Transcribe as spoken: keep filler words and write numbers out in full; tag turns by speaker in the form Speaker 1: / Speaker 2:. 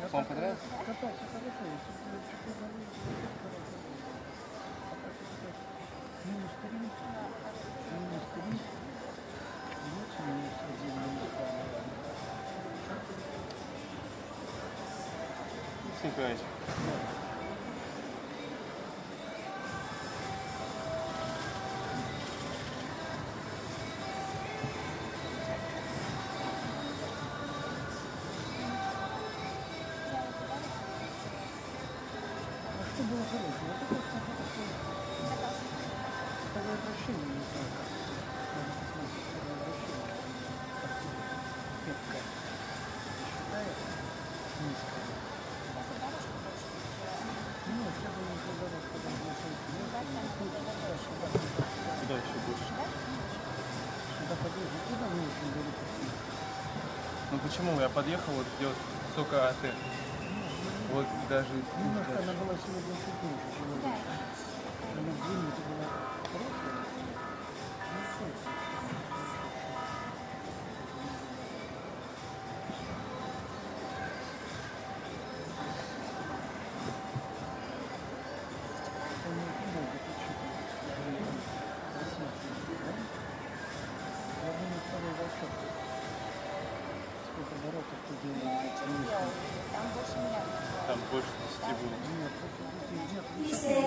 Speaker 1: Вам понравилось?
Speaker 2: Кататься хорошо, если минус три, минус три, минус минус один, минус два.
Speaker 1: Николаевич.
Speaker 2: Что было хорошего? Вот это вот такое второе обращение, не знаю, как. Надо посмотреть второе обращение. Пепка считает низкое. Ну, я бы не задавал, когда я
Speaker 1: Куда еще больше?
Speaker 2: сюда подъехал. Куда вы очень далеко?
Speaker 1: Ну почему? Я подъехал, вот идет сока АТ. Вот даже...
Speaker 2: Немножко она была сегодня чуть меньше, чем обычно. Она в длину была хорошая. Ну, что это? Он не много подсчитывается. Рассматривается, да? Я думаю, второй волшеб. Сколько оборотов ты делаешь?
Speaker 3: Там больше меня.
Speaker 1: Там больше десяти было.
Speaker 2: Нет, больше десяти нет.